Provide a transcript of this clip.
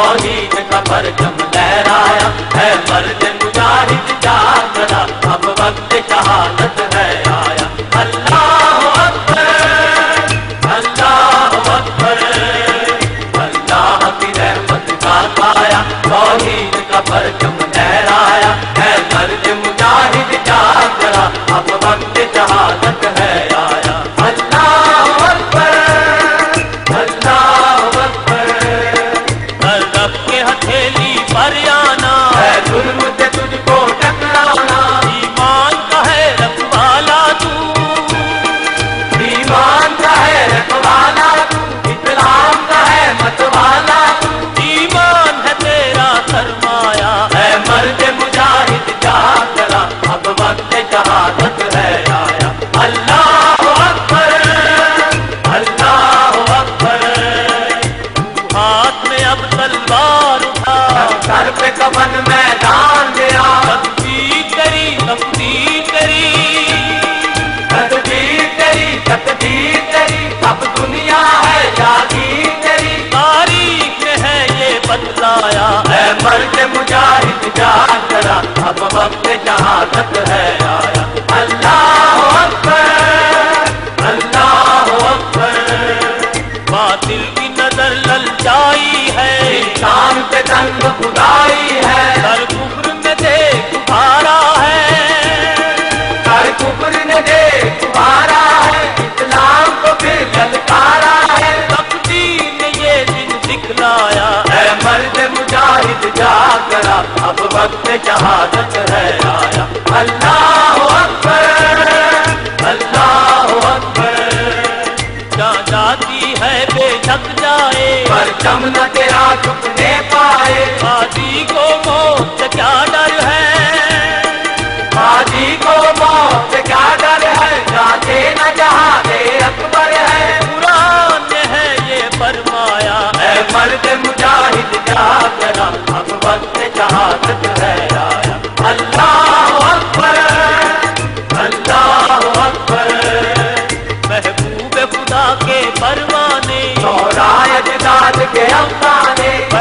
तौहीद का परचम लहराया है मर्द मुजाहिद जागरा, अब वक्त शहादत है आया। अल्लाहु अकबर, अल्लाहु अकबर, अल्लाह की रहमत का पाया, तौहीद का परचम लहराया है मर्द मुजाहिद जागरा, अब वक्त शहादत है आया। अल्लाहु अकबर, अल्लाहु अकबर, हर रब के हथेली पर आना है जुल्म से तुझको टकराना, ईमान का है रखवाला तू, ईमान का है रखवाला तू, इस्लाम का है मतवाला तू, ईमान है तेरा सरमाया है मर्द मुजाहिद जागरा, अब वक्त शहादत है आया। अल्लाहु अकबर, अल्लाहु अकबर, हाथ में अब तलवार उठा, सर पे कफन मैदान गया, तकदीर करी तकदीर करी, तकदीर करी तकदीर करी, अब दुनिया है जागीर करी, तारीख में है ये बतलाया है मर्द मुजाहिद जागरा, अब वक्त शहादत है आया। अल्लाहु अकबर, अल्लाहु अकबर, बातिल की नजर ललचाई है, इंसान पे तंग खुदाई है, सर कुफ्र में देख उभारा है, सर कुफ्र ने देख उभारा है, इस्लाम को फिर ललकारा है, तकदीर ने ये दिन दिखलाया है मर्द मुजाहिद जागरा, अब वक्त शहादत है आया। अल्लाहु अकबर, अल्लाहु अकबर, जा जाती है बेशक जाए, परचम न तेरा झुकने पाए, हाजी को मौत से क्या डर है, हाजी को मौत से क्या डर है, जाते न जहाँ दे अकबर है, कुरान ने है ये फरमाया है मर्द मुजाहिद जागरा, अब वक्त शहादत है आया। अल्लाहु अकबर, अल्लाहु अकबर, महबूब खुदा के परवाने, शौराए जिदाद के अफसाने,